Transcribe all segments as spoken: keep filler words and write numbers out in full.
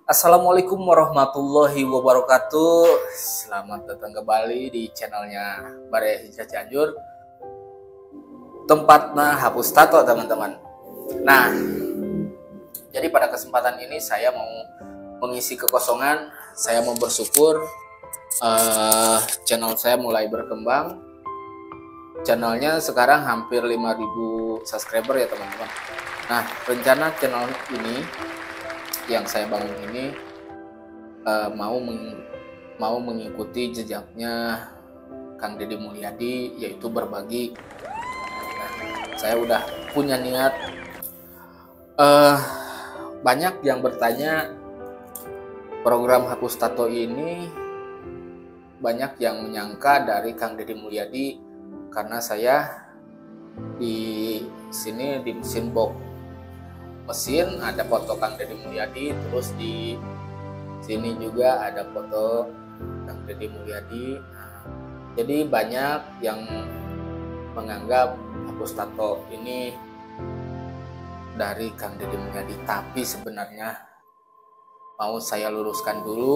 Assalamualaikum warahmatullahi wabarakatuh. Selamat datang kembali di channelnya Bare Hijrah Cianjur. Tempatnya hapus tato, teman-teman. Nah, jadi pada kesempatan ini saya mau mengisi kekosongan. Saya mau bersyukur uh, channel saya mulai berkembang. Channelnya sekarang hampir lima ribu subscriber ya, teman-teman. Nah, rencana channel ini yang saya bangun ini uh, mau meng, mau mengikuti jejaknya Kang Deddy Mulyadi, yaitu berbagi. Nah, saya udah punya niat. Uh, banyak yang bertanya program hapus tato ini, banyak yang menyangka dari Kang Deddy Mulyadi karena saya di sini di mesin box mesin ada foto Kang Deddy Mulyadi, terus di sini juga ada foto Kang Deddy Mulyadi. Nah, jadi banyak yang menganggap hapus tato ini dari Kang Deddy Mulyadi, tapi sebenarnya mau saya luruskan dulu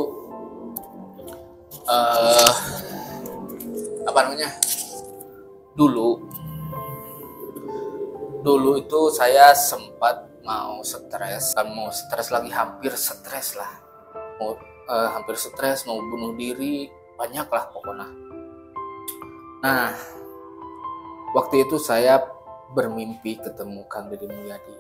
uh, apa namanya dulu dulu itu saya sempat mau stres, kan mau stres lagi, hampir stres lah, mau uh, hampir stres, mau bunuh diri, banyak lah pokoknya. Nah, waktu itu saya bermimpi ketemu Kang Deddy Mulyadi.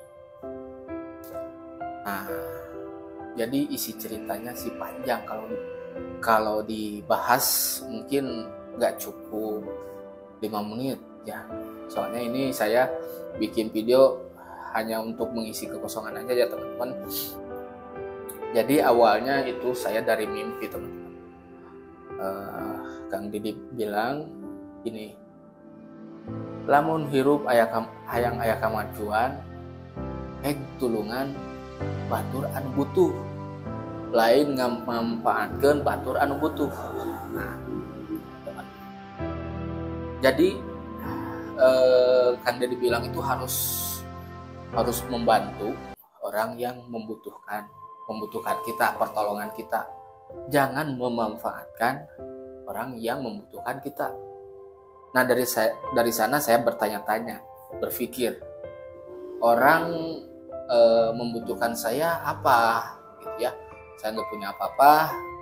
Nah, jadi isi ceritanya sih panjang, kalau kalau dibahas mungkin nggak cukup lima menit ya. Soalnya ini saya bikin video hanya untuk mengisi kekosongan aja ya, teman-teman. Jadi awalnya itu saya dari mimpi, teman-teman. Uh, Kang Deddy bilang gini, lamun hirup ayah hayang ayah kamajuan, heg tulungan batur anu butuh, lain ngamanfaatkeun batur anu butuh. Nah, teman. Jadi uh, Kang Deddy bilang itu harus harus membantu orang yang membutuhkan membutuhkan kita, pertolongan kita. Jangan memanfaatkan orang yang membutuhkan kita. Nah, dari saya dari sana saya bertanya-tanya, berpikir, orang e, membutuhkan saya apa gitu ya. Saya nggak punya apa-apa.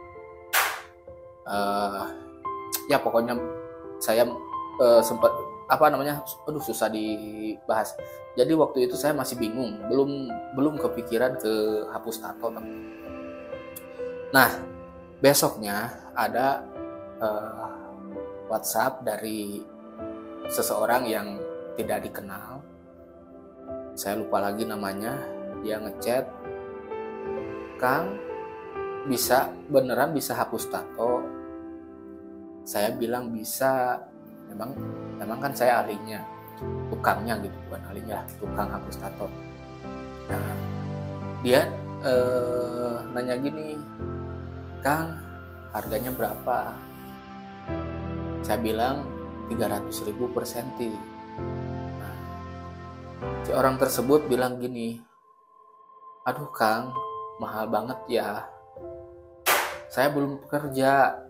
E, ya pokoknya saya e, sempat apa namanya, aduh susah dibahas. Jadi waktu itu saya masih bingung, belum belum kepikiran ke hapus tato. Nah, besoknya ada uh, WhatsApp dari seseorang yang tidak dikenal. Saya lupa lagi namanya. Dia ngechat, Kang, bisa beneran bisa hapus tato? Saya bilang bisa. Memang memang kan saya ahlinya, tukangnya gitu, bukan ahlinya, tukang hapus tato. Nah, dia eh, nanya gini, Kang, harganya berapa? Saya bilang tiga ratus ribu per senti. Nah, si orang tersebut bilang gini, aduh Kang, mahal banget ya, saya belum kerja.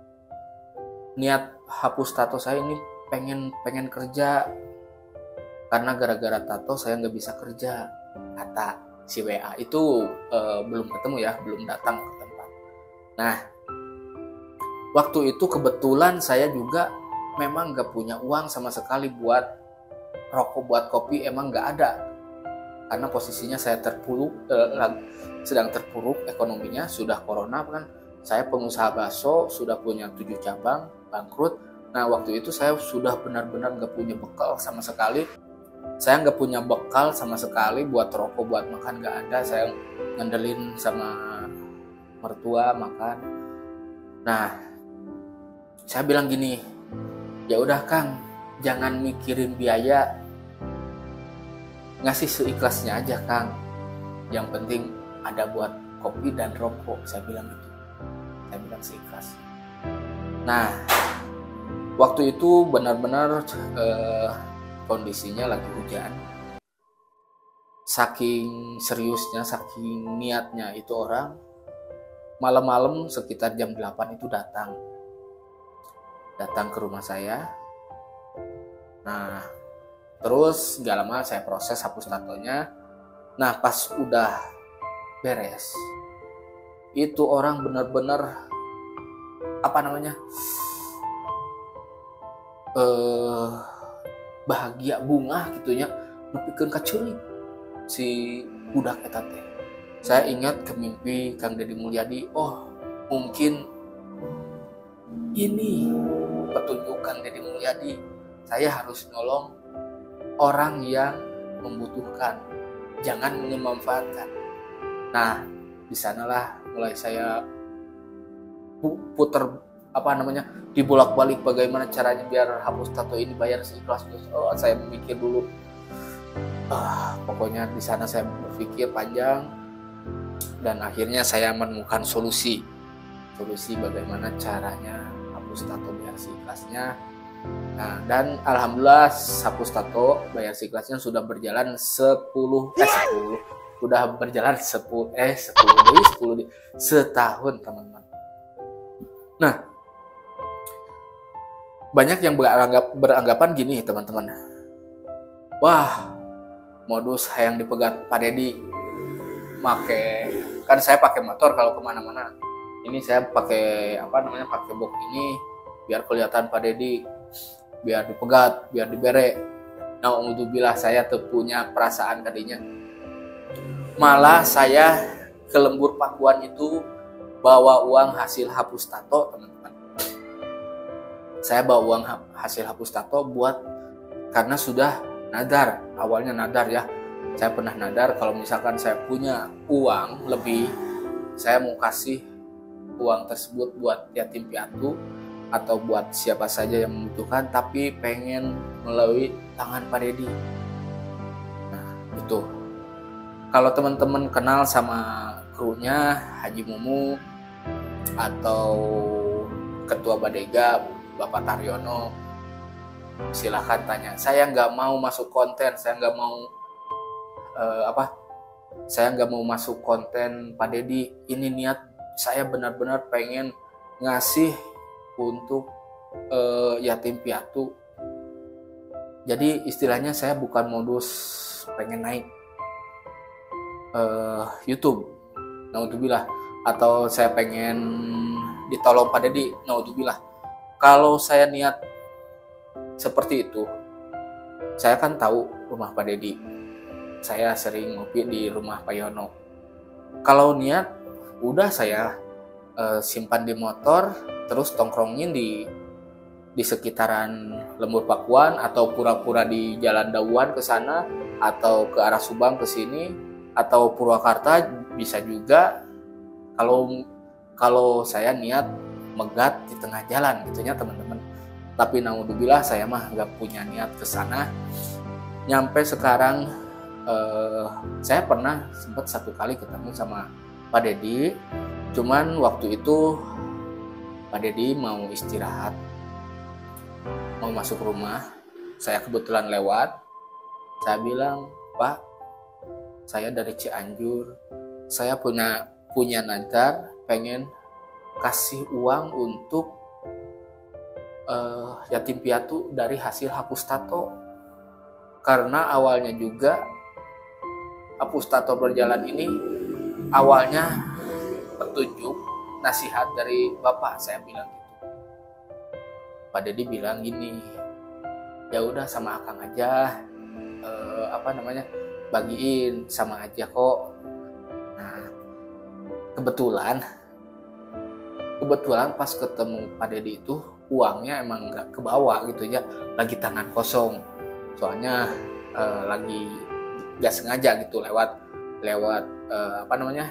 Niat hapus tato saya ini pengen pengen kerja, karena gara-gara tato saya nggak bisa kerja, kata si W A itu. eh, belum ketemu ya, belum datang ke tempat. Nah, waktu itu kebetulan saya juga memang nggak punya uang sama sekali buat rokok, buat kopi, emang nggak ada, karena posisinya saya terpuruk, eh, sedang terpuruk ekonominya, sudah corona kan. Saya pengusaha bakso, sudah punya tujuh cabang, bangkrut. Nah, waktu itu saya sudah benar-benar nggak punya bekal sama sekali. Saya nggak punya bekal sama sekali buat rokok, buat makan nggak ada. Saya ngandelin sama mertua makan. Nah, saya bilang gini, ya udah Kang, jangan mikirin biaya, ngasih seikhlasnya aja Kang. Yang penting ada buat kopi dan rokok. Saya bilang gitu. Saya bilang seikhlas. Nah, waktu itu benar-benar eh, kondisinya lagi hujan. Saking seriusnya, saking niatnya itu orang, malam-malam sekitar jam delapan itu datang datang ke rumah saya. Nah, terus gak lama saya proses hapus tatonya. Nah, pas udah beres, itu orang bener-bener apa namanya eh bahagia bunga gitunya, nepikeun ka ceurik si budak eta teh. Saya ingat ke mimpi Kang Deddy Mulyadi, oh mungkin ini petunjuk Kang Deddy Mulyadi, saya harus nolong orang yang membutuhkan, jangan memanfaatkan. Nah, di sanalah mulai saya puter apa namanya dibolak-balik bagaimana caranya biar hapus tato ini bayar seikhlas. Oh, saya mikir dulu. Ah, pokoknya di sana saya berpikir panjang dan akhirnya saya menemukan solusi. Solusi bagaimana caranya hapus tato biar seikhlasnya. Nah, dan alhamdulillah hapus tato bayar seikhlasnya sudah berjalan sepuluh eh sepuluh sudah berjalan sepuluh eh sepuluh dari sepuluh setahun, teman-teman. Nah, banyak yang beranggap, beranggapan gini, teman-teman. Wah, modus yang dipegat Pak Deddy. Make, kan saya pakai motor kalau kemana-mana. Ini saya pakai apa namanya, pakai box ini biar kelihatan Pak Deddy, biar dipegat, biar dibere. Nah, alhamdulillah saya tuh punya perasaan tadinya. Malah saya ke lembur Pakuan itu bawa uang hasil hapus tato, teman-teman. Saya bawa uang hasil hapus tato buat, karena sudah nadar, awalnya nadar ya. Saya pernah nadar kalau misalkan saya punya uang lebih, saya mau kasih uang tersebut buat yatim piatu atau buat siapa saja yang membutuhkan, tapi pengen melalui tangan Pak Deddy. Nah, itu. Kalau teman-teman kenal sama krunya Haji Mumu atau Ketua Badega Bapak Taryono, silahkan tanya. Saya nggak mau masuk konten, saya nggak mau uh, apa, saya nggak mau masuk konten Pak Deddy. Ini niat saya benar-benar pengen ngasih untuk uh, yatim piatu. Jadi istilahnya saya bukan modus pengen naik uh, YouTube, naudzubillah, atau saya pengen ditolong Pak Deddy, naudzubillah. Kalau saya niat seperti itu, saya kan tahu rumah Pak Deddy. Saya sering ngopi di rumah Pak Yono. Kalau niat, udah saya uh, simpan di motor, terus tongkrongin di di sekitaran Lembur Pakuan atau pura-pura di Jalan Dauan ke sana, atau ke arah Subang ke sini, atau Purwakarta bisa juga. Kalau kalau saya niat megat di tengah jalan gitunya, teman-teman. Tapi naudzubillah saya mah nggak punya niat ke sana. Nyampe sekarang eh, saya pernah sempat satu kali ketemu sama Pak Deddy. Cuman waktu itu Pak Deddy mau istirahat, mau masuk rumah. Saya kebetulan lewat. Saya bilang, "Pak, saya dari Cianjur. Saya punya punya nadar pengen kasih uang untuk uh, yatim piatu dari hasil hapus tato." Karena awalnya juga hapus tato berjalan ini awalnya petunjuk nasihat dari Bapak, saya bilang gitu. Pak Deddy bilang gini, ya udah sama Akang aja, uh, apa namanya, bagiin sama aja kok. Nah, kebetulan Kebetulan pas ketemu Pak Deddy itu uangnya emang nggak kebawa gitu ya, lagi tangan kosong. Soalnya eh, lagi nggak sengaja gitu lewat lewat eh, apa namanya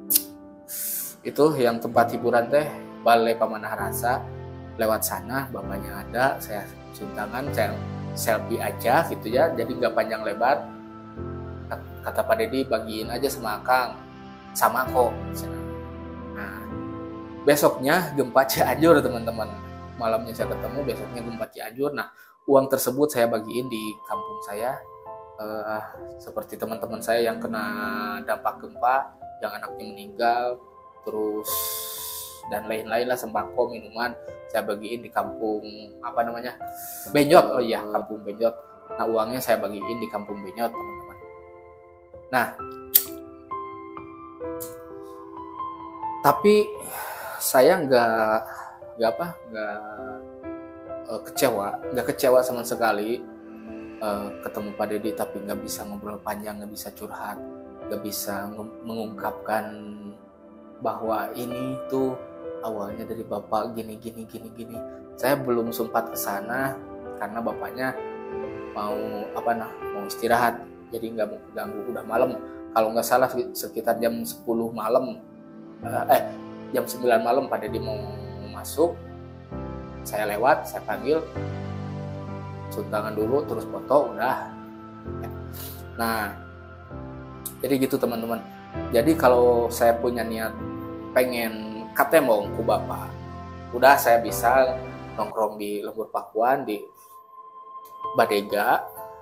itu yang tempat hiburan teh, Balai Pamanah Rasa. Lewat sana bapaknya ada, saya cium tangan, saya selfie aja gitu ya, jadi nggak panjang lebar. Kata Pak Deddy, bagiin aja sama Akang, sama kok. Besoknya gempa Cianjur, teman-teman. Malamnya saya ketemu, besoknya gempa Cianjur. Nah, uang tersebut saya bagiin di kampung saya. Uh, seperti teman-teman saya yang kena dampak gempa, yang anaknya meninggal. terus dan lain-lain lah, sembako, minuman saya bagiin di kampung apa namanya, Benjot. Oh iya, kampung Benjot. Nah, uangnya saya bagiin di kampung Benjot, teman-teman. Nah, tapi saya nggak nggak apa nggak uh, kecewa nggak kecewa sama sekali uh, ketemu Pak Dedi, tapi nggak bisa ngobrol panjang, nggak bisa curhat, nggak bisa mengungkapkan bahwa ini tuh awalnya dari Bapak gini gini gini gini. Saya belum sempat ke sana karena Bapaknya mau apa nah mau istirahat, jadi nggak mau ganggu, udah malam. Kalau nggak salah sekitar jam sepuluh malam, eh jam sembilan malam Pak Dedi mau masuk. Saya lewat, saya panggil, cium tangan dulu, terus foto, udah. Nah, jadi gitu teman-teman. Jadi kalau saya punya niat pengen katembong ku Bapak, udah saya bisa nongkrong di Lembur Pakuan, di Badega,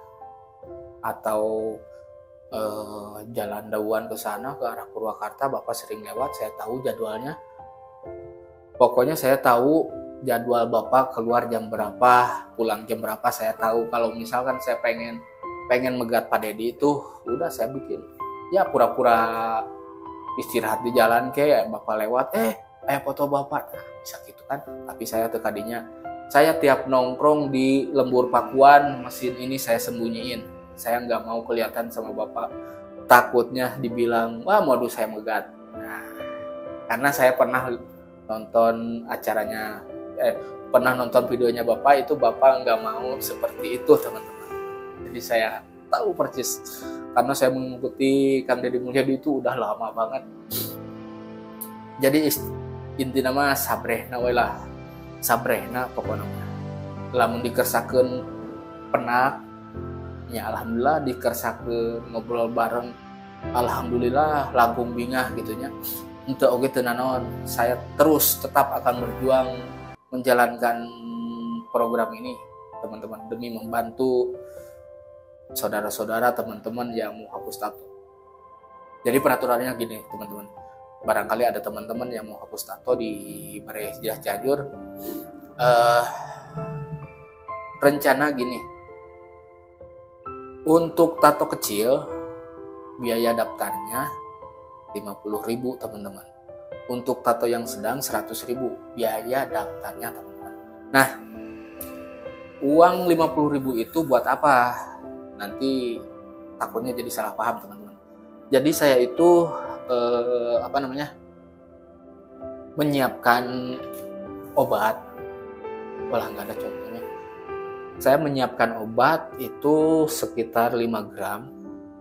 atau eh, Jalan Dauan ke sana ke arah Purwakarta. Bapak sering lewat, saya tahu jadwalnya. Pokoknya saya tahu jadwal Bapak keluar jam berapa, pulang jam berapa, saya tahu. Kalau misalkan saya pengen pengen megat Pak Dedi itu, udah saya bikin ya pura-pura istirahat di jalan kayak Bapak lewat, eh eh foto Bapak, nah, bisa gitu kan. Tapi saya tekadinya, saya tiap nongkrong di Lembur Pakuan, mesin ini saya sembunyiin. Saya nggak mau kelihatan sama Bapak, takutnya dibilang wah modus saya megat. Nah, karena saya pernah nonton acaranya, eh pernah nonton videonya Bapak, itu Bapak nggak mau seperti itu teman-teman. Jadi saya tahu persis, karena saya mengikuti Kang Deddy Mulyadi itu udah lama banget. Jadi inti nama sabrehna we lah, sabrehna pokoknya. Lamun dikersakeun penak, ya alhamdulillah dikersakeun ngobrol bareng, alhamdulillah langkung bingah gitunya. Untuk oge teu naon, saya terus tetap akan berjuang menjalankan program ini teman-teman, demi membantu saudara-saudara teman-teman yang mau hapus tato. Jadi peraturannya gini teman-teman, barangkali ada teman-teman yang mau hapus tato di Balai Sejarah Cianjur, uh, rencana gini, untuk tato kecil biaya daftarnya lima puluh ribu teman-teman. Untuk tato yang sedang seratus ribu biaya daftarnya teman-teman. Nah, uang lima puluh ribu itu buat apa? Nanti takutnya jadi salah paham teman-teman. Jadi saya itu eh, apa namanya menyiapkan obat. Walah nggak ada contohnya. Saya menyiapkan obat itu sekitar lima gram.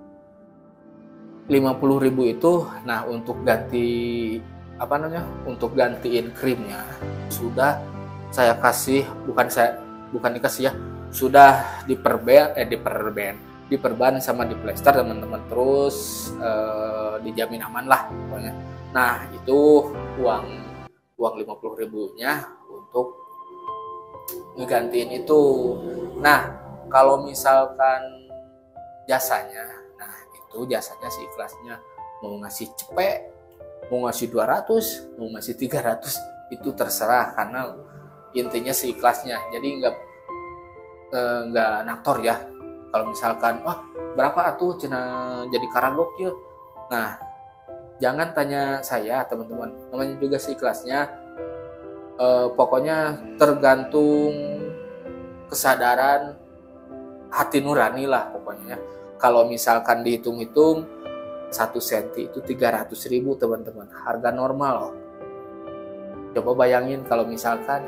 lima puluh ribu itu, nah untuk ganti apa namanya, untuk gantiin krimnya sudah saya kasih, bukan saya bukan dikasih ya, sudah diperban eh diperban diperban sama diplester teman-teman, terus eh, dijamin aman lah pokoknya. Nah itu uang uang lima puluh ribunya untuk ngegantiin itu. Nah kalau misalkan jasanya, itu jasanya sih ikhlasnya, mau ngasih cepet, mau ngasih dua ratus, mau ngasih tiga ratus, itu terserah, karena intinya sih ikhlasnya. Jadi nggak eh, nggak naktor ya. Kalau misalkan wah berapa atuh cina jadi karagok ya, nah jangan tanya saya teman-teman, namanya juga sih ikhlasnya. Eh, pokoknya tergantung kesadaran hati nurani lah pokoknya. Kalau misalkan dihitung-hitung satu senti itu tiga ratus ribu teman-teman, harga normal. Coba bayangin kalau misalkan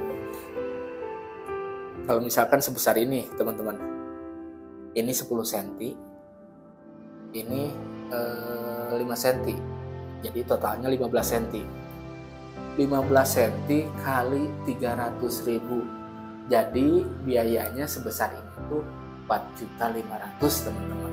kalau misalkan sebesar ini teman-teman, ini sepuluh senti, ini eh, lima senti, jadi totalnya lima belas senti. lima belas senti kali tiga ratus ribu, jadi biayanya sebesar ini tuh empat juta lima ratus ribu teman-teman.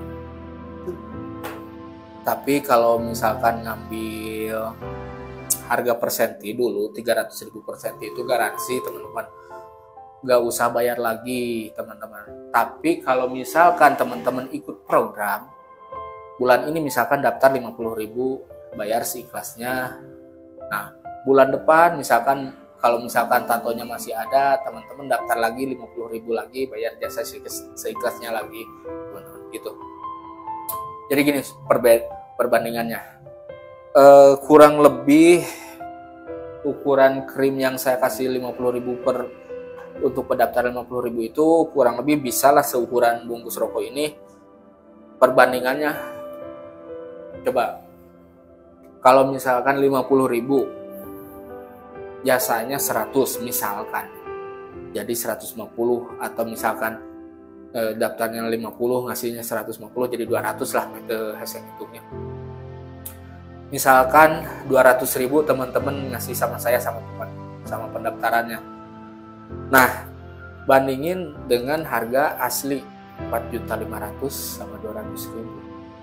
Tapi kalau misalkan ngambil harga per senti dulu, tiga ratus ribu per senti itu garansi teman-teman, nggak usah bayar lagi teman-teman. Tapi kalau misalkan teman-teman ikut program bulan ini, misalkan daftar lima puluh ribu, bayar seikhlasnya Nah, bulan depan misalkan kalau misalkan tatonya masih ada, teman-teman daftar lagi lima puluh ribu lagi, bayar jasa seikhlasnya lagi, teman-teman, gitu. Jadi gini perbandingannya, e, kurang lebih ukuran krim yang saya kasih lima puluh ribu per untuk pendaftaran lima puluh ribu itu kurang lebih bisalah seukuran bungkus rokok ini. Perbandingannya, coba kalau misalkan lima puluh ribu jasanya seratus misalkan, jadi seratus lima puluh, atau misalkan eh, daftarnya lima puluh ngasihnya seratus lima puluh, jadi dua ratus lah ke hasil hitungnya. Misalkan dua ratus ribu teman-teman ngasih sama saya sama sama pendaftarannya. Nah, bandingin dengan harga asli empat juta lima ratus sama dua ratus ribu.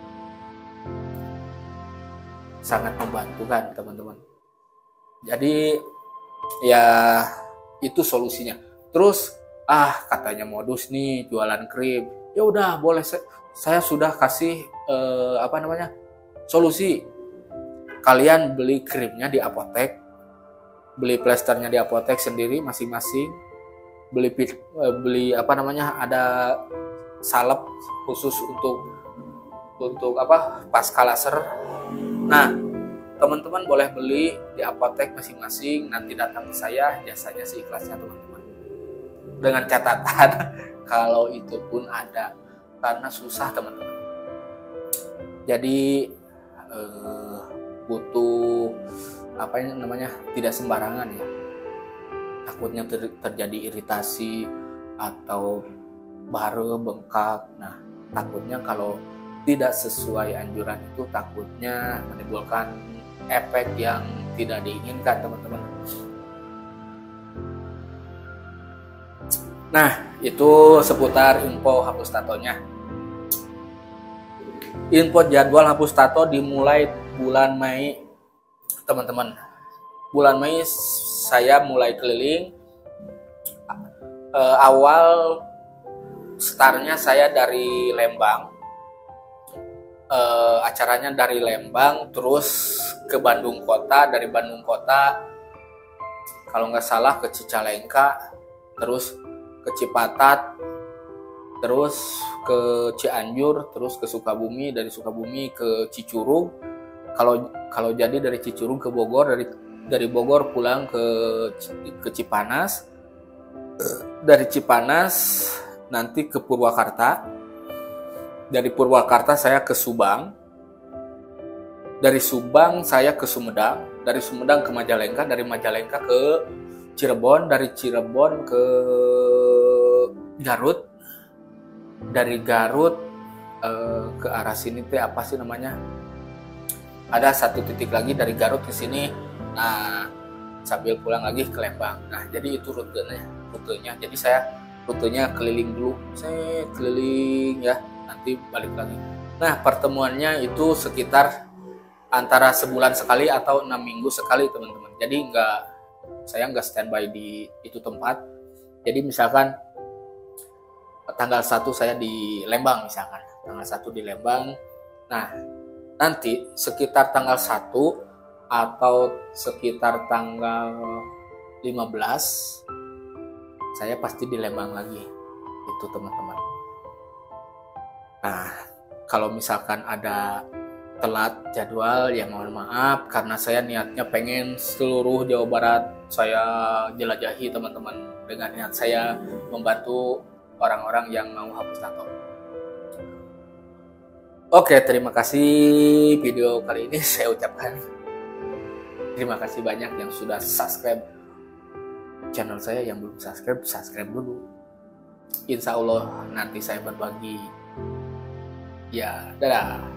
Sangat membantu kan teman-teman. Jadi ya itu solusinya. Terus ah katanya modus nih jualan krim. Ya udah boleh, saya, saya sudah kasih eh, apa namanya solusi. Kalian beli krimnya di apotek, beli plesternya di apotek sendiri masing-masing, beli beli apa namanya ada salep khusus untuk untuk apa pasca laser. Nah, teman-teman boleh beli di apotek masing-masing, nanti datang ke saya, jasanya seikhlasnya teman-teman. Dengan catatan kalau itu pun ada, karena susah teman-teman. Jadi eh, butuh apa yang namanya tidak sembarangan ya. Takutnya ter terjadi iritasi atau baru bengkak. Nah, takutnya kalau tidak sesuai anjuran itu takutnya menimbulkan efek yang tidak diinginkan teman-teman. Nah, itu seputar info hapus tatonya. Info jadwal hapus tato dimulai bulan Mei teman-teman. Bulan Mei saya mulai keliling. E, awal startnya saya dari Lembang. Uh, acaranya dari Lembang terus ke Bandung Kota, dari Bandung Kota kalau nggak salah ke Cicalengka, terus ke Cipatat, terus ke Cianjur, terus ke Sukabumi, dari Sukabumi ke Cicurug. Kalau kalau jadi dari Cicurug ke Bogor, dari dari Bogor pulang ke ke Cipanas, dari Cipanas nanti ke Purwakarta. Dari Purwakarta saya ke Subang, dari Subang saya ke Sumedang, dari Sumedang ke Majalengka, dari Majalengka ke Cirebon, dari Cirebon ke Garut, dari Garut eh, ke arah sini teh apa sih namanya? Ada satu titik lagi dari Garut ke sini, nah sambil pulang lagi ke Lembang. Nah jadi itu rutenya, rutenya. Jadi saya rutenya keliling dulu, saya keliling ya. Nanti balik lagi. Nah pertemuannya itu sekitar antara sebulan sekali atau enam minggu sekali teman-teman. Jadi nggak, saya nggak standby di itu tempat. Jadi misalkan tanggal satu saya di Lembang misalkan, tanggal satu di Lembang. Nah nanti sekitar tanggal satu atau sekitar tanggal lima belas saya pasti di Lembang lagi. Itu teman-teman. Nah, kalau misalkan ada telat jadwal, ya mohon maaf karena saya niatnya pengen seluruh Jawa Barat saya jelajahi teman-teman, dengan niat saya membantu orang-orang yang mau hapus tato. Oke, terima kasih video kali ini saya ucapkan. Terima kasih banyak yang sudah subscribe channel saya, yang belum subscribe, subscribe dulu. Insya Allah nanti saya berbagi. Ya, dadah.